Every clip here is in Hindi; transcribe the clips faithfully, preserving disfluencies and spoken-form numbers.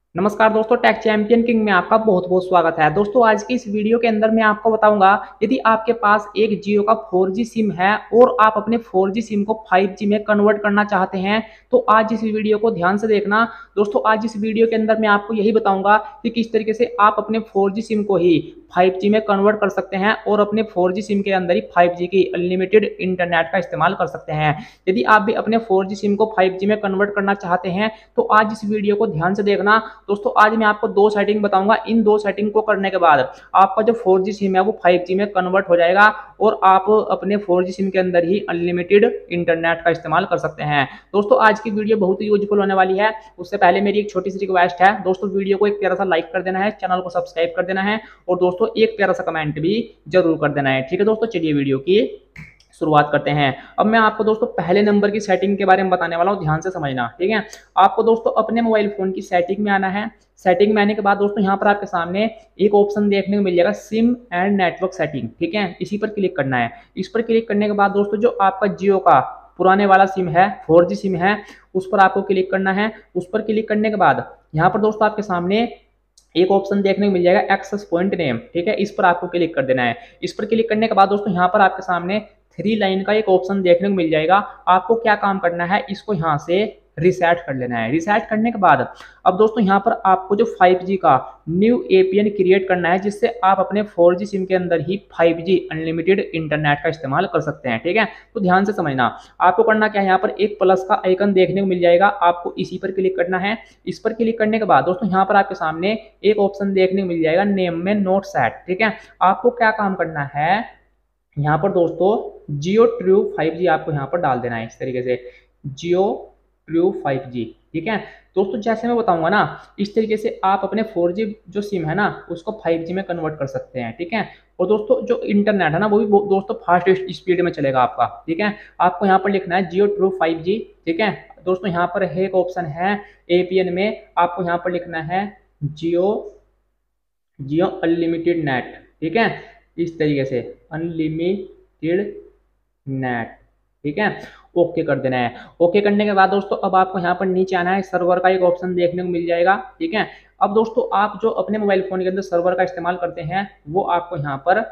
नमस्कार दोस्तों, टेक चैंपियन किंग में आपका बहुत बहुत स्वागत है। दोस्तों आज की इस वीडियो के अंदर मैं आपको बताऊंगा, यदि आपके पास एक जियो का फोर जी सिम है और आप अपने फोर जी सिम को फाइव जी में कन्वर्ट करना चाहते हैं तो आज इस वीडियो को ध्यान से देखना। दोस्तों आज इस वीडियो के अंदर मैं आपको यही बताऊंगा कि किस तरीके से आप अपने फोर जी सिम को ही फाइव जी में कन्वर्ट कर सकते हैं और अपने फोर जी सिम के अंदर ही फाइव जी की अनलिमिटेड इंटरनेट का इस्तेमाल कर सकते हैं। यदि आप भी अपने फोर जी सिम को फाइव जी में कन्वर्ट करना चाहते हैं तो आज इस वीडियो को ध्यान से देखना। दोस्तों आज मैं आपको दो सेटिंग बताऊंगा, इन दो सेटिंग को करने के बाद आपका जो फोर जी सिम है वो फाइव जी में कन्वर्ट हो जाएगा और आप अपने फोर जी सिम के अंदर ही अनलिमिटेड इंटरनेट का इस्तेमाल कर सकते हैं। दोस्तों आज की वीडियो बहुत ही यूजफुल होने वाली है। उससे पहले मेरी एक छोटी सी रिक्वेस्ट है, दोस्तों वीडियो को एक प्यारा सा लाइक कर देना है, चैनल को सब्सक्राइब कर देना है और दोस्तों एक प्यारा सा कमेंट भी जरूर कर देना है। ठीक है दोस्तों, चलिए वीडियो की शुरुआत करते हैं। अब मैं आपको दोस्तों पहले नंबर की सेटिंग के बारे में बताने वाला हूं, ध्यान से समझना। ठीक है, आपको दोस्तों अपने मोबाइल फोन की सेटिंग में आना है। सेटिंग में आने के बाद दोस्तों यहाँ पर आपके सामने एक ऑप्शन देखने को मिल जाएगा, सिम एंड नेटवर्क सेटिंग। ठीक है, इसी पर क्लिक करना है। इस पर क्लिक करने के बाद दोस्तों जो आपका जियो का पुराने वाला सिम है, फोर जी सिम है, उस पर आपको क्लिक करना है। उस पर क्लिक करने के बाद यहाँ पर दोस्तों आपके सामने एक ऑप्शन देखने को मिल जाएगा, एक्सेस पॉइंट नेम। ठीक है, इस पर आपको क्लिक कर देना है। इस पर क्लिक करने के बाद दोस्तों यहाँ पर आपके सामने थ्री लाइन का एक ऑप्शन देखने को मिल जाएगा। आपको क्या काम करना है, इसको यहाँ से रिसेट कर लेना है। रिसेट करने के बाद अब दोस्तों यहाँ पर आपको जो फाइव जी का न्यू एपीएन क्रिएट करना है, जिससे आप अपने फोर जी सिम के अंदर ही फाइव जी अनलिमिटेड इंटरनेट का इस्तेमाल कर सकते हैं। ठीक है, तो ध्यान से समझना। आपको करना क्या है, यहाँ पर एक प्लस का आइकन देखने को मिल जाएगा, आपको इसी पर क्लिक करना है। इस पर क्लिक करने के बाद दोस्तों यहाँ पर आपके सामने एक ऑप्शन देखने को मिल जाएगा, नेम में नोट सेट। ठीक है, आपको क्या काम करना है, यहाँ पर दोस्तों जियो ट्रू फाइव जी आपको यहाँ पर डाल देना है। इस तरीके से जियो ट्रू फाइव जी। ठीक है दोस्तों, जैसे मैं बताऊंगा ना, इस तरीके से आप अपने फोर जी जो सिम है ना उसको फाइव जी में कन्वर्ट कर सकते हैं। ठीक है, और दोस्तों जो इंटरनेट है ना वो भी दोस्तों फास्ट स्पीड में चलेगा आपका। ठीक है, आपको यहाँ पर लिखना है जियो ट्रू फाइव जी। ठीक है दोस्तों, यहाँ पर एक ऑप्शन है एपीएन में, आपको यहाँ पर लिखना है जियो जियो अनलिमिटेड नेट। ठीक है, इस तरीके से अनलिमिटेड नेट। ठीक है, ओके कर देना है। ओके करने के बाद दोस्तों अब आपको यहाँ पर नीचे आना है, सर्वर का एक ऑप्शन देखने को मिल जाएगा। ठीक है, अब दोस्तों आप जो अपने मोबाइल फोन के अंदर सर्वर का इस्तेमाल करते हैं वो आपको यहाँ पर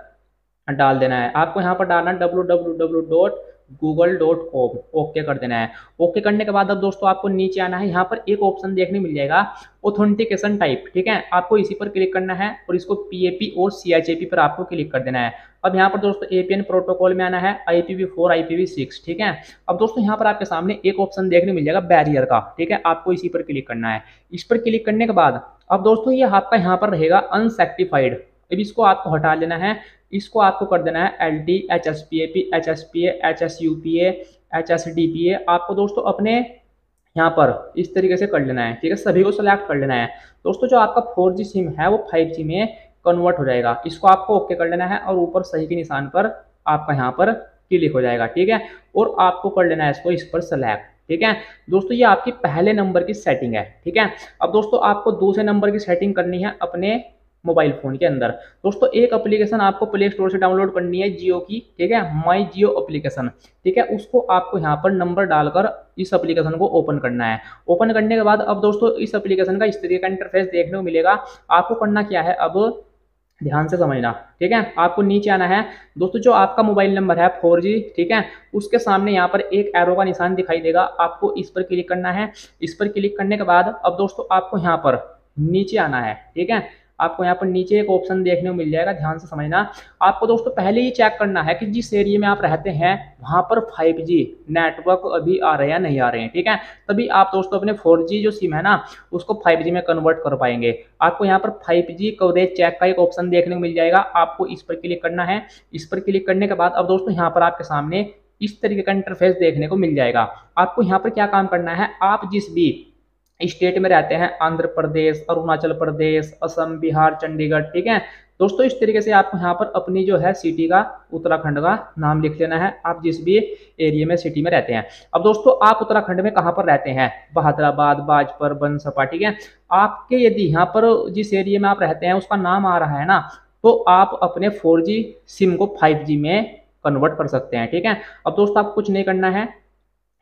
डाल देना है। आपको यहाँ पर डालना है W W W dot Google dot com. Okay कर देना है। ओके करने के बाद अब दोस्तों आपको नीचे आना है, यहाँ पर एक ऑप्शन देखने मिल जाएगा, ऑथेंटिकेशन टाइप। ठीक है, आपको इसी पर क्लिक करना है और इसको पीएपी और सीएचएपी पर आपको क्लिक कर देना है। अब यहाँ पर दोस्तों एपीएन प्रोटोकॉल में आना है, I P V four I P V six. ठीक है, अब दोस्तों यहाँ पर आपके सामने एक ऑप्शन देखने मिल जाएगा बैरियर का। ठीक है, आपको इसी पर क्लिक करना है। इस पर क्लिक करने के बाद अब दोस्तों ये आपका यहाँ पर रहेगा अनसेक्टिफाइड। अब इसको आपको हटा लेना है। इसको आपको कर देना है L T, H S P A P, H S P A, H S U P A, H S D P A. आपको दोस्तों अपने यहाँ पर इस तरीके से कर लेना है। ठीक है, सभी को सेलेक्ट कर लेना है। दोस्तों जो आपका फोर जी सिम है वो फाइव जी में कन्वर्ट हो जाएगा। इसको आपको ओके कर लेना है और ऊपर सही के निशान पर आपका यहाँ पर क्लिक हो जाएगा। ठीक है, और आपको कर लेना है इसको इस पर सेलेक्ट। ठीक है दोस्तों, ये आपकी पहले नंबर की सेटिंग है। ठीक है, अब दोस्तों आपको दूसरे नंबर की सेटिंग करनी है अपने मोबाइल फोन के अंदर। दोस्तों एक एप्लीकेशन आपको प्ले स्टोर से डाउनलोड करनी है जियो की। ठीक है, माई जियो एप्लीकेशन। ठीक है, उसको आपको यहाँ पर नंबर डालकर इस एप्लीकेशन को ओपन करना है। ओपन करने के बाद अब दोस्तों इस एप्लीकेशन का इस तरीके का इंटरफेस देखने को मिलेगा। आपको करना क्या है, अब ध्यान से समझना। ठीक है, आपको नीचे आना है। दोस्तों जो आपका मोबाइल नंबर है फोर जी, ठीक है, उसके सामने यहाँ पर एक एरो का निशान दिखाई देगा, आपको इस पर क्लिक करना है। इस पर क्लिक करने के बाद अब दोस्तों आपको यहाँ पर नीचे आना है। ठीक है, आपको यहाँ पर नीचे एक ऑप्शन देखने को मिल जाएगा, ध्यान से समझना। आपको दोस्तों पहले ही चेक करना है कि जिस एरिया में आप रहते हैं वहां पर फाइव जी नेटवर्क अभी आ रहे हैं नहीं आ रहे हैं। ठीक है, तभी आप दोस्तों अपने फोर जी जो सिम है ना उसको फाइव जी में कन्वर्ट कर पाएंगे। आपको यहाँ पर फाइव जी कवरेज चेक का एक ऑप्शन देखने को मिल जाएगा, आपको इस पर क्लिक करना है। इस पर क्लिक करने के बाद अब दोस्तों यहाँ पर आपके सामने इस तरीके का इंटरफेस देखने को मिल जाएगा। आपको यहाँ पर क्या काम करना है, आप जिस भी स्टेट में रहते हैं, आंध्र प्रदेश, अरुणाचल प्रदेश, असम, बिहार, चंडीगढ़। ठीक है दोस्तों, इस तरीके से आपको यहाँ पर अपनी जो है सिटी का, उत्तराखंड का नाम लिख लेना है, आप जिस भी एरिया में सिटी में रहते हैं। अब दोस्तों आप उत्तराखंड में कहाँ पर रहते हैं, बहादुराबाद, बाजपुर, बनसपा। ठीक है, आपके यदि यहाँ पर जिस एरिया में आप रहते हैं उसका नाम आ रहा है ना, तो आप अपने फोर जी सिम को फाइव जी में कन्वर्ट कर सकते हैं। ठीक है, अब दोस्तों आपको कुछ नहीं करना है,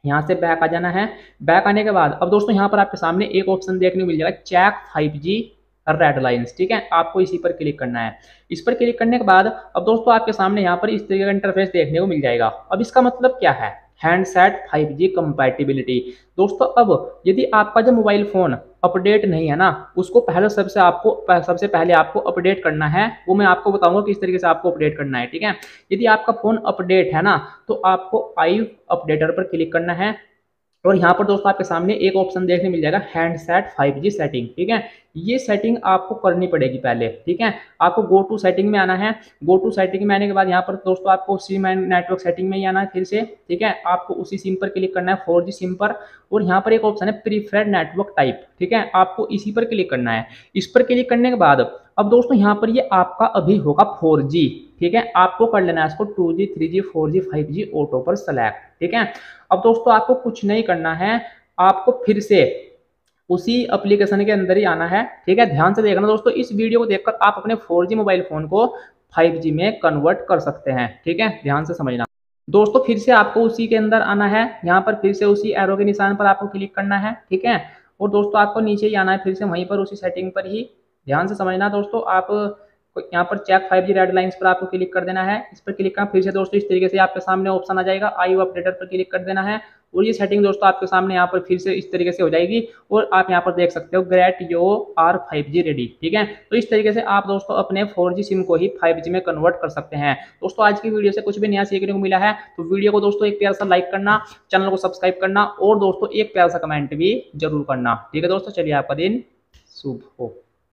यहाँ से बैक आ जाना है। बैक आने के बाद अब दोस्तों यहाँ पर आपके सामने एक ऑप्शन देखने को मिल जाएगा, check five G red lines, ठीक है। आपको इसी पर क्लिक करना है। इस पर क्लिक करने के बाद अब दोस्तों आपके सामने यहाँ पर इस तरीके का इंटरफेस देखने को मिल जाएगा। अब इसका मतलब क्या है, हैंडसेट फाइव जी कंपैटिबिलिटी। दोस्तों अब यदि आपका जो मोबाइल फोन अपडेट नहीं है ना, उसको पहले सबसे आपको सबसे पहले आपको अपडेट करना है। वो मैं आपको बताऊंगा किस तरीके से आपको अपडेट करना है, ठीक है। यदि आपका फोन अपडेट है ना, तो आपको आई अपडेटर पर क्लिक करना है और यहाँ पर दोस्तों आपके सामने एक ऑप्शन देखने मिल जाएगा, हैंडसेट फाइव जी सेटिंग, ठीक है। ये सेटिंग आपको करनी पड़ेगी पहले, ठीक है। आपको गो टू सेटिंग में आना है। गो टू सेटिंग में आने के बाद यहाँ पर दोस्तों आपको सिम एंड नेटवर्क सेटिंग में ही आना है फिर से, ठीक है। आपको उसी सिम पर क्लिक करना है, फोर जी सिम पर, और यहाँ पर एक ऑप्शन है प्रीफर्ड नेटवर्क टाइप, ठीक है। आपको इसी पर क्लिक करना है। इस पर क्लिक करने के बाद अब दोस्तों यहाँ पर ये आपका अभी होगा फोर जी, ठीक है। आपको कर लेना है इसको two G, three G, four G, five G auto पर सेलेक्ट, ठीक है। अब दोस्तों आपको कुछ नहीं करना है, आपको फिर से उसी एप्लीकेशन के अंदर ही आना है, ठीक है। ध्यान से देखना दोस्तों, इस वीडियो को देखकर आप अपने फोर जी मोबाइल फोन को फाइव जी में कन्वर्ट कर सकते हैं, ठीक है। ध्यान से समझना दोस्तों। फिर से आपको उसी के अंदर आना है, यहाँ पर फिर से उसी एरो के निशान पर आपको क्लिक करना है, ठीक है। और दोस्तों आपको नीचे ही आना है फिर से वहीं पर उसी सेटिंग पर ही। ध्यान से समझना दोस्तों, आप यहाँ पर check five G red lines पर आपको क्लिक कर देना है। इस पर क्लिक करना, फिर से दोस्तों इस तरीके से आपके सामने ऑप्शन आ जाएगा, आई अपडेटर पर क्लिक कर देना है और ये सेटिंग दोस्तों आपके सामने यहाँ पर फिर से इस तरीके से हो जाएगी और आप यहाँ पर देख सकते हो great you are five G ready, ठीक है। तो इस तरीके से आप दोस्तों अपने फोर जी सिम को ही फाइव जी में कन्वर्ट कर सकते हैं। दोस्तों आज की वीडियो से कुछ भी नया सीखने को मिला है तो वीडियो को दोस्तों एक प्यारा सा लाइक करना, चैनल को सब्सक्राइब करना और दोस्तों एक प्यारा सा कमेंट भी जरूर करना, ठीक है दोस्तों। चलिए आपका दिन शुभ हो।